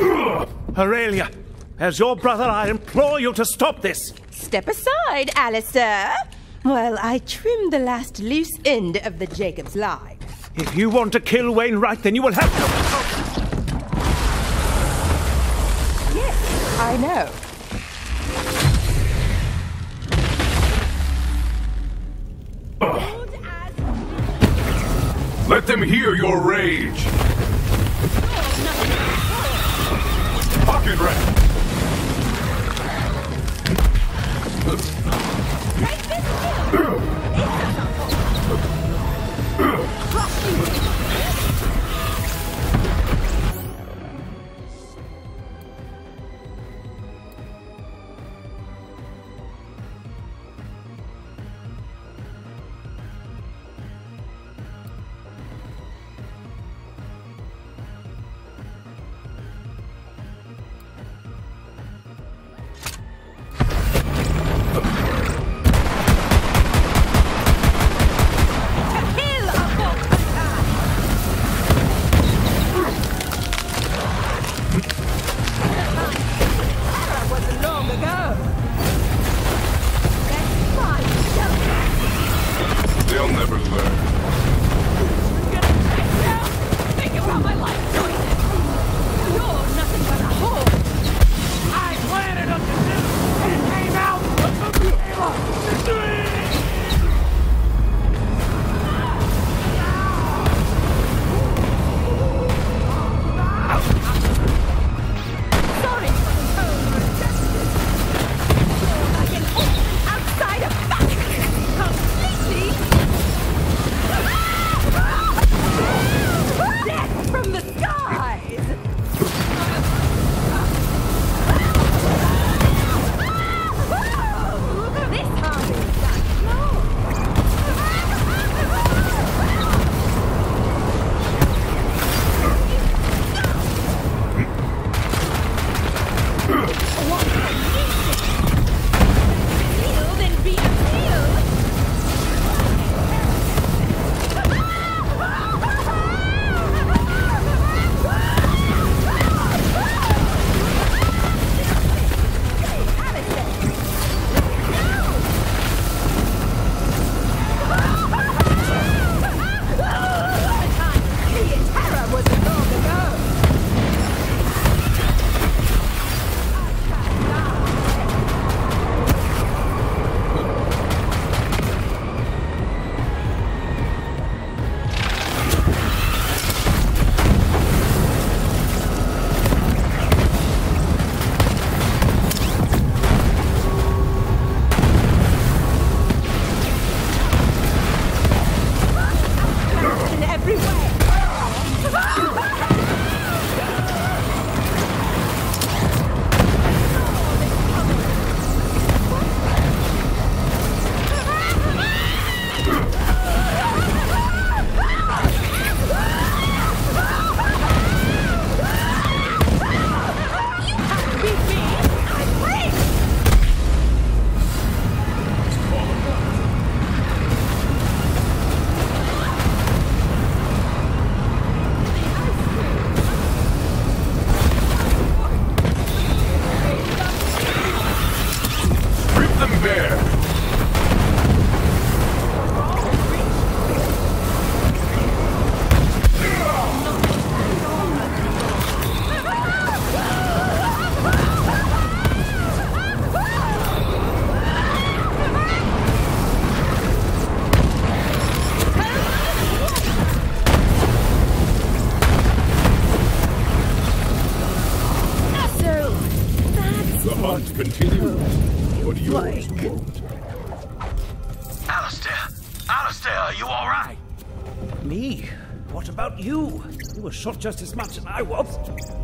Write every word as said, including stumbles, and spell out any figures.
Aurelia, as your brother, I implore you to stop this. Step aside, Alistair, while I trim the last loose end of the Jacob's line. If you want to kill Wainwright, then you will have to... Yes, I know. Let them hear your rage! Pocket rat! They'll never learn. Think about my life choices. You're nothing but a whore. I planted up to this and came out of the trailer. Sorry for the tone of justice. You're like an orphan outside a factory. Completely. Death from the skies! This harm is done. What can you say? Healed and be appealed! Continue, but yours won't. Alistair! Alistair, are you all right? Me? What about you? You were shot just as much as I was.